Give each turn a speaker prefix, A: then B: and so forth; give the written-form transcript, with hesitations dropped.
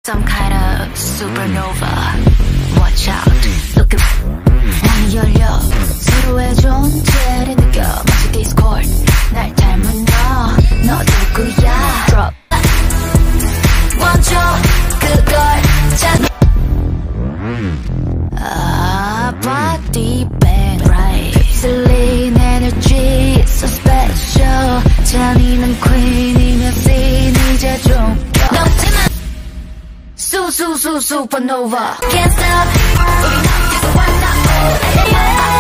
A: some kind of supernova. Watch out. Look at 문이 열려 서로의 존재를 느껴 마치 디스코드 날 닮은 너 누구야? Drop. 먼저 그걸 찾아. Body bang right. 휩쓸린 energy so special. 잔인한 queen이면 scene 이제 좀 넘치는 supernova. Can't stop. 우리 나 계속 완다.